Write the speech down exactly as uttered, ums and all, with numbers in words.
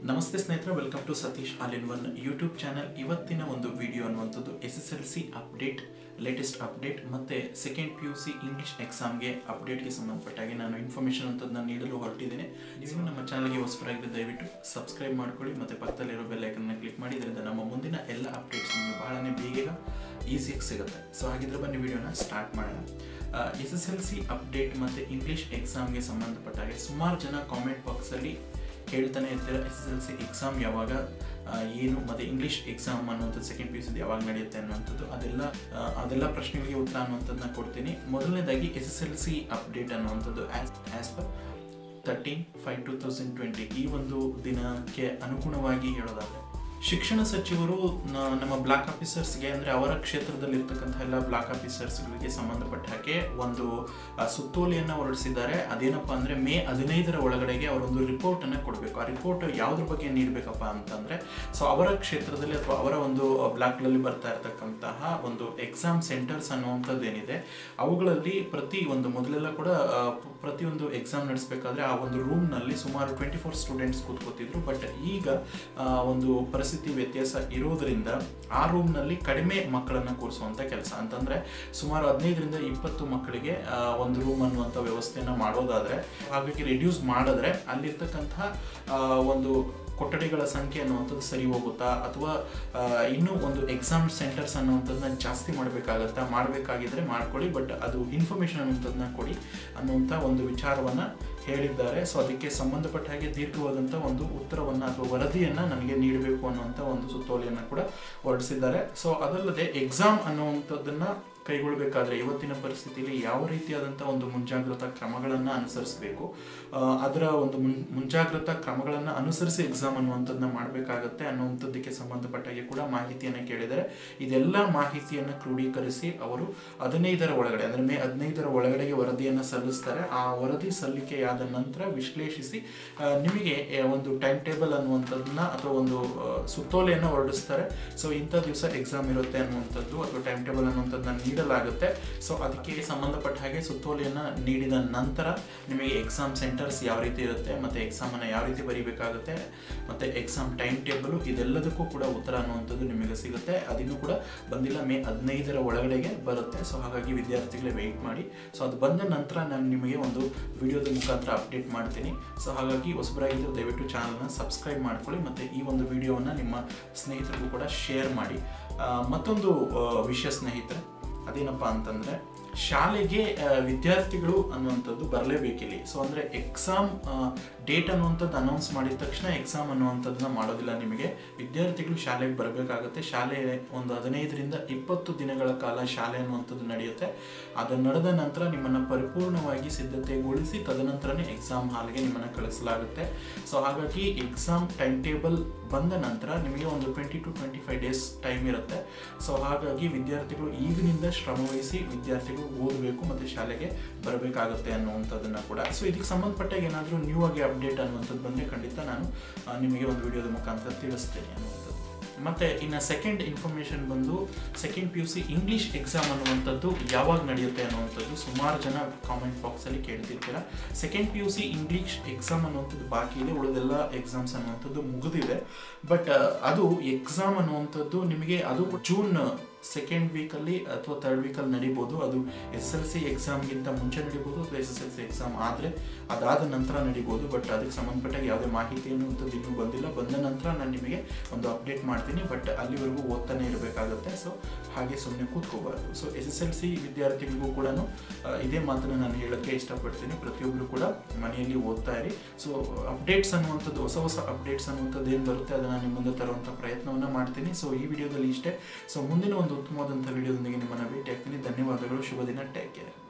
ನಮಸ್ತೆ ಸ್ನೇಹಿತರೆ, welcome to Satish all in one YouTube channel. ಇವತ್ತಿನ ಒಂದು ವಿಡಿಯೋ ಅನ್ನುವಂಥದ್ದು S S L C update, latest update ಮತ್ತು second P U C English ಎಕ್ಸಾಮ್ಗೆ ಅಪ್ಡೇಟ್ಗೆ ಸಂಬಂಧಪಟ್ಟಾಗಿ ನಾನು ಇನ್ಫಾರ್ಮೇಷನ್ ಅಂತದನ್ನ ನೀಡಲು ಹೊರಟಿದ್ದೇನೆ. ನೀವು ನಮ್ಮ ಚಾನಲ್ಗೆ ಹೊಸಬರಾಗಿದ್ದರೆ ದಯವಿಟ್ಟು ಸಬ್ಸ್ಕ್ರೈಬ್ ಮಾಡ್ಕೊಳ್ಳಿ ಮತ್ತು ಪಕ್ಕದಲ್ಲಿರೋ ಬೆಲ್ ಐಕನ್ನ ಕ್ಲಿಕ್ ಮಾಡಿ. ಇದರಿಂದ ನಮ್ಮ ಮುಂದಿನ ಎಲ್ಲ ಅಪ್ಡೇಟ್ಸ್ ನಿಮಗೆ ಬಹಳನೇ ಬೇಗ ಈಸಿಯಾಗಿ ಸಿಗುತ್ತೆ. ಸೊ ಹಾಗಿದ್ರೆ ಬನ್ನಿ ವಿಡಿಯೋನ ಸ್ಟಾರ್ಟ್ ಮಾಡೋಣ. S S L C update ಮತ್ತು ಇಂಗ್ಲೀಷ್ ಎಕ್ಸಾಮ್ಗೆ ಸಂಬಂಧಪಟ್ಟಾಗೆ ಸುಮಾರು ಜನ ಕಾಮೆಂಟ್ ಬಾಕ್ಸಲ್ಲಿ ಹೇಳ್ತಾನೆ ಇರ್ತೀರ S S L C exam ಯಾವಾಗ, ಏನು ಮತ್ತು ಇಂಗ್ಲೀಷ್ ಎಕ್ಸಾಮ್ ಅನ್ನುವಂಥದ್ದು ಸೆಕೆಂಡ್ ಪಿ ಯು ಸಿ ಯಾವಾಗ ನಡೆಯುತ್ತೆ ಅನ್ನುವಂಥದ್ದು, ಅದೆಲ್ಲ ಅದೆಲ್ಲ ಪ್ರಶ್ನೆಗಳಿಗೆ ಉತ್ತರ ಅನ್ನುವಂಥದ್ದನ್ನ ಕೊಡ್ತೀನಿ. ಮೊದಲನೇದಾಗಿ S S L C update ಅನ್ನುವಂಥದ್ದು as as per thirteen five two thousand twenty ಈ ಒಂದು ದಿನಕ್ಕೆ ಅನುಗುಣವಾಗಿ ಹೇಳೋದಾದರೆ ಶಿಕ್ಷಣ ಸಚಿವರು ನಮ್ಮ ಬ್ಲಾಕ್ ಆಫೀಸರ್ಸ್ಗೆ ಅಂದರೆ ಅವರ ಕ್ಷೇತ್ರದಲ್ಲಿರ್ತಕ್ಕಂಥ ಎಲ್ಲ ಬ್ಲಾಕ್ ಆಫೀಸರ್ಸ್ಗಳಿಗೆ ಸಂಬಂಧಪಟ್ಟ ಹಾಗೆ ಒಂದು ಸುತ್ತೋಲೆಯನ್ನು ಹೊರಡಿಸಿದ್ದಾರೆ. ಅದೇನಪ್ಪ ಅಂದರೆ ಮೇ ಹದಿನೈದರ ಒಳಗಡೆಗೆ ಅವರೊಂದು ರಿಪೋರ್ಟನ್ನು ಕೊಡಬೇಕು. ಆ ರಿಪೋರ್ಟ್ ಯಾವುದ್ರ ಬಗ್ಗೆ ನೀಡಬೇಕಪ್ಪ ಅಂತಂದರೆ, ಸೊ ಅವರ ಕ್ಷೇತ್ರದಲ್ಲಿ ಅಥವಾ ಅವರ ಒಂದು ಬ್ಲಾಕ್ಗಳಲ್ಲಿ ಬರ್ತಾ ಇರತಕ್ಕಂತಹ ಒಂದು ಎಕ್ಸಾಮ್ ಸೆಂಟರ್ಸ್ ಅನ್ನುವಂಥದ್ದು ಏನಿದೆ, ಅವುಗಳಲ್ಲಿ ಪ್ರತಿ ಒಂದು ಮೊದಲೆಲ್ಲ ಕೂಡ ಪ್ರತಿಯೊಂದು ಎಕ್ಸಾಮ್ ನಡೆಸಬೇಕಾದ್ರೆ ಆ ಒಂದು ರೂಮ್ನಲ್ಲಿ ಸುಮಾರು ಟ್ವೆಂಟಿ ಫೋರ್ ಸ್ಟೂಡೆಂಟ್ಸ್ ಕೂತ್ಕೋತಿದ್ರು. ಬಟ್ ಈಗ ಒಂದು ಪರಿಸ್ಥಿತಿ ವ್ಯತ್ಯಾಸ ಇರೋದರಿಂದ ಆ ರೂಮ್ನಲ್ಲಿ ಕಡಿಮೆ ಮಕ್ಕಳನ್ನು ಕೂರಿಸುವಂಥ ಕೆಲಸ ಅಂತಂದರೆ ಸುಮಾರು ಹದಿನೈದರಿಂದ ಇಪ್ಪತ್ತು ಮಕ್ಕಳಿಗೆ ಒಂದು ರೂಮ್ ಅನ್ನುವಂಥ ವ್ಯವಸ್ಥೆಯನ್ನು ಮಾಡೋದಾದರೆ, ಹಾಗಾಗಿ ರಿಡ್ಯೂಸ್ ಮಾಡಿದ್ರೆ ಅಲ್ಲಿರ್ತಕ್ಕಂತಹ ಒಂದು ಕೊಠಡಿಗಳ ಸಂಖ್ಯೆ ಅನ್ನುವಂಥದ್ದು ಸರಿ ಹೋಗುತ್ತಾ ಅಥವಾ ಇನ್ನೂ ಒಂದು ಎಕ್ಸಾಮ್ ಸೆಂಟರ್ಸ್ ಅನ್ನುವಂಥದ್ದನ್ನ ಜಾಸ್ತಿ ಮಾಡಬೇಕಾಗತ್ತಾ, ಮಾಡಬೇಕಾಗಿದ್ರೆ ಮಾಡ್ಕೊಳ್ಳಿ, ಬಟ್ ಅದು ಇನ್ಫಾರ್ಮೇಷನ್ ಅನ್ನುವಂಥದ್ದನ್ನ ಕೊಡಿ ಅನ್ನುವಂಥ ಒಂದು ವಿಚಾರವನ್ನು ಹೇಳಿದ್ದಾರೆ. ಸೊ ಅದಕ್ಕೆ ಸಂಬಂಧಪಟ್ಟ ಹಾಗೆ ದೀರ್ಘವಾದಂಥ ಒಂದು ಉತ್ತರವನ್ನು ಅಥವಾ ವರದಿಯನ್ನು ನನಗೆ ನೀಡಬೇಕು ಅನ್ನುವಂಥ ಒಂದು ಸುತ್ತೋಲೆಯನ್ನು ಕೂಡ ಹೊರಡಿಸಿದ್ದಾರೆ. ಸೊ ಅದಲ್ಲದೆ ಎಕ್ಸಾಮ್ ಅನ್ನುವಂಥದ್ದನ್ನು ಕೈಗೊಳ್ಳಬೇಕಾದ್ರೆ ಇವತ್ತಿನ ಪರಿಸ್ಥಿತಿಯಲ್ಲಿ ಯಾವ ರೀತಿಯಾದಂಥ ಒಂದು ಮುಂಜಾಗ್ರತಾ ಕ್ರಮಗಳನ್ನು ಅನುಸರಿಸಬೇಕು, ಅದರ ಒಂದು ಮುನ್ ಮುಂಜಾಗ್ರತಾ ಕ್ರಮಗಳನ್ನು ಅನುಸರಿಸಿ ಎಕ್ಸಾಮ್ ಅನ್ನುವಂಥದ್ದನ್ನ ಮಾಡಬೇಕಾಗತ್ತೆ ಅನ್ನುವಂಥದ್ದಕ್ಕೆ ಸಂಬಂಧಪಟ್ಟಾಗೆ ಕೂಡ ಮಾಹಿತಿಯನ್ನು ಕೇಳಿದರೆ, ಇದೆಲ್ಲ ಮಾಹಿತಿಯನ್ನು ಕ್ರೋಢೀಕರಿಸಿ ಅವರು ಹದಿನೈದರ ಒಳಗಡೆ ಅಂದರೆ ಮೇ ಹದಿನೈದರ ಒಳಗಡೆಗೆ ವರದಿಯನ್ನು ಸಲ್ಲಿಸ್ತಾರೆ. ಆ ವರದಿ ಸಲ್ಲಿಕೆಯಾದ ನಂತರ ವಿಶ್ಲೇಷಿಸಿ ನಿಮಗೆ ಒಂದು ಟೈಮ್ ಟೇಬಲ್ ಅನ್ನುವಂಥದ್ದನ್ನ ಅಥವಾ ಒಂದು ಸುತ್ತೋಲೆಯನ್ನು ಹೊರಡಿಸ್ತಾರೆ. ಸೊ ಇಂಥ ದಿವಸ ಎಕ್ಸಾಮ್ ಇರುತ್ತೆ ಅನ್ನುವಂಥದ್ದು ಅಥವಾ ಟೈಮ್ ಟೇಬಲ್ ಅನ್ನುವಂಥದ್ದನ್ನ ನೀಡಲಾಗುತ್ತೆ. ಸೊ ಅದಕ್ಕೆ ಸಂಬಂಧಪಟ್ಟ ಹಾಗೆ ಸುತ್ತೋಲೆಯನ್ನು ನೀಡಿದ ನಂತರ ನಿಮಗೆ ಎಕ್ಸಾಮ್ ಸೆಂಟರ್ಸ್ ಯಾವ ರೀತಿ ಇರುತ್ತೆ ಮತ್ತು ಎಕ್ಸಾಮನ್ನು ಯಾವ ರೀತಿ ಬರೀಬೇಕಾಗುತ್ತೆ ಮತ್ತು ಎಕ್ಸಾಮ್ ಟೈಮ್ ಟೇಬಲು ಇದೆಲ್ಲದಕ್ಕೂ ಕೂಡ ಉತ್ತರ ಅನ್ನುವಂಥದ್ದು ನಿಮಗೆ ಸಿಗುತ್ತೆ. ಅದಿನ್ನೂ ಕೂಡ ಬಂದಿಲ್ಲ, ಮೇ ಹದಿನೈದರ ಒಳಗಡೆಗೆ ಬರುತ್ತೆ. ಸೊ ಹಾಗಾಗಿ ವಿದ್ಯಾರ್ಥಿಗಳೇ ವೆಯ್ಟ್ ಮಾಡಿ. ಸೊ ಅದು ಬಂದ ನಂತರ ನಾನು ನಿಮಗೆ ಒಂದು ವಿಡಿಯೋದ ಮುಖಾಂತರ ಅಪ್ಡೇಟ್ ಮಾಡ್ತೀನಿ. ಸೊ ಹಾಗಾಗಿ ಹೊಸಬರಾಗಿದ್ದರೆ ದಯವಿಟ್ಟು ಚಾನಲ್ನ ಸಬ್ಸ್ಕ್ರೈಬ್ ಮಾಡ್ಕೊಳ್ಳಿ ಮತ್ತು ಈ ಒಂದು ವಿಡಿಯೋವನ್ನು ನಿಮ್ಮ ಸ್ನೇಹಿತರಿಗೂ ಕೂಡ ಶೇರ್ ಮಾಡಿ. ಮತ್ತೊಂದು ವಿಷಯ ಸ್ನೇಹಿತರೆ, ಅದೇನಪ್ಪ ಅಂತಂದರೆ ಶಾಲೆಗೆ ವಿದ್ಯಾರ್ಥಿಗಳು ಅನ್ನುವಂಥದ್ದು ಬರಲೇಬೇಕಿಲ್ಲಿ. ಸೊ ಅಂದರೆ ಎಕ್ಸಾಮ್ ಡೇಟ್ ಅನ್ನುವಂಥದ್ದು ಅನೌನ್ಸ್ ಮಾಡಿದ ತಕ್ಷಣ ಎಕ್ಸಾಮ್ ಅನ್ನುವಂಥದ್ದನ್ನ ಮಾಡೋದಿಲ್ಲ. ನಿಮಗೆ ವಿದ್ಯಾರ್ಥಿಗಳು ಶಾಲೆಗೆ ಬರಬೇಕಾಗುತ್ತೆ. ಶಾಲೆ ಒಂದು ಹದಿನೈದರಿಂದ ಇಪ್ಪತ್ತು ದಿನಗಳ ಕಾಲ ಶಾಲೆ ಅನ್ನುವಂಥದ್ದು ನಡೆಯುತ್ತೆ. ಅದು ನಡೆದ ನಂತರ ನಿಮ್ಮನ್ನು ಪರಿಪೂರ್ಣವಾಗಿ ಸಿದ್ಧತೆಗೊಳಿಸಿ ತದನಂತರನೇ ಎಕ್ಸಾಮ್ ಹಾಲ್ಗೆ ನಿಮ್ಮನ್ನು ಕಳಿಸಲಾಗುತ್ತೆ. ಸೊ ಹಾಗಾಗಿ ಎಕ್ಸಾಮ್ ಟೈಮ್ ಟೇಬಲ್ ಬಂದ ನಂತರ ನಿಮಗೆ ಒಂದು twenty to twenty five days time ಇರುತ್ತೆ. ಸೊ ಹಾಗಾಗಿ ವಿದ್ಯಾರ್ಥಿಗಳು ಈಗಿನಿಂದ ಶ್ರಮವಹಿಸಿ ವಿದ್ಯಾರ್ಥಿಗಳು ಓದಬೇಕು ಮತ್ತು ಶಾಲೆಗೆ ಬರಬೇಕಾಗುತ್ತೆ ಅನ್ನುವಂಥದ್ದನ್ನು ಕೂಡ. ಸೊ ಇದಕ್ಕೆ ಸಂಬಂಧಪಟ್ಟಾಗ ಏನಾದರೂ ನ್ಯೂ ಆಗಿ ಅಪ್ಡೇಟ್ ಅನ್ನುವಂಥದ್ದು ಬಂದರೆ ಖಂಡಿತ ನಾನು ನಿಮಗೆ ಒಂದು ವಿಡಿಯೋದ ಮುಖಾಂತರ ತಿಳಿಸ್ತೇನೆ ಅನ್ನುವಂಥದ್ದು. ಮತ್ತು ಇನ್ನು ಸೆಕೆಂಡ್ ಇನ್ಫಾರ್ಮೇಷನ್ ಬಂದು second P U C English exam ಅನ್ನುವಂಥದ್ದು ಯಾವಾಗ ನಡೆಯುತ್ತೆ ಅನ್ನುವಂಥದ್ದು ಸುಮಾರು ಜನ ಕಾಮೆಂಟ್ ಬಾಕ್ಸಲ್ಲಿ ಕೇಳ್ತಿರ್ತೀರ. Second P U C English exam ಅನ್ನುವಂಥದ್ದು ಬಾಕಿ ಇದೆ, ಉಳಿದೆಲ್ಲ ಎಕ್ಸಾಮ್ಸ್ ಅನ್ನುವಂಥದ್ದು ಮುಗಿದಿದೆ. ಬಟ್ ಅದು ಎಕ್ಸಾಮ್ ಅನ್ನುವಂಥದ್ದು ನಿಮಗೆ ಅದು ಜೂನ್ ಸೆಕೆಂಡ್ ವೀಕಲ್ಲಿ ಅಥವಾ ಥರ್ಡ್ ವೀಕಲ್ಲಿ ನಡೀಬೋದು. ಅದು ಎಸ್ ಎಲ್ ಸಿ ಎಕ್ಸಾಮ್ಗಿಂತ ಮುಂಚೆ ನಡೀಬೋದು ಅಥವಾ S S L C exam ಆದರೆ ಅದಾದ ನಂತರ ನಡೀಬೋದು. ಬಟ್ ಅದಕ್ಕೆ ಸಂಬಂಧಪಟ್ಟಾಗ ಯಾವುದೇ ಮಾಹಿತಿ ಅನ್ನುವಂಥದ್ದು ಇನ್ನೂ ಬಂದಿಲ್ಲ. ಬಂದ ನಂತರ ನಾನು ನಿಮಗೆ ಒಂದು ಅಪ್ಡೇಟ್ ಮಾಡ್ತೀನಿ. ಬಟ್ ಅಲ್ಲಿವರೆಗೂ ಓದ್ತಾನೆ ಇರಬೇಕಾಗುತ್ತೆ. ಸೊ ಹಾಗೆ ಸುಮ್ಮನೆ ಕೂತ್ಕೋಬಾರ್ದು. So S S L C ವಿದ್ಯಾರ್ಥಿಗಳಿಗೂ ಕೂಡ ಇದೇ ಮಾತನ್ನು ನಾನು ಹೇಳೋಕ್ಕೆ ಇಷ್ಟಪಡ್ತೀನಿ. ಪ್ರತಿಯೊಬ್ಬರು ಕೂಡ ಮನೆಯಲ್ಲಿ ಓದ್ತಾ ಇರಿ. ಸೊ ಅಪ್ಡೇಟ್ಸ್ ಅನ್ನುವಂಥದ್ದು ಹೊಸ ಹೊಸ ಅಪ್ಡೇಟ್ಸ್ ಅನ್ನುವಂಥದ್ದು ಏನು ಬರುತ್ತೆ ಅದನ್ನು ನಿಮ್ಮ ಮುಂದೆ ತರುವಂಥ ಪ್ರಯತ್ನವನ್ನು ಮಾಡ್ತೀನಿ. ಸೊ ಈ ವಿಡಿಯೋದಲ್ಲಿ ಇಷ್ಟೇ. ಸೊ ಮುಂದಿನ ಒಂದು ಉತ್ತಮವಾದಂಥ ವಿಡಿಯೋದೊಂದಿಗೆ ನಿಮ್ಮನ್ನು ಭೇಟಿ ಆಗ್ತೀನಿ. ಧನ್ಯವಾದಗಳು. ಶುಭ ದಿನ. Take care.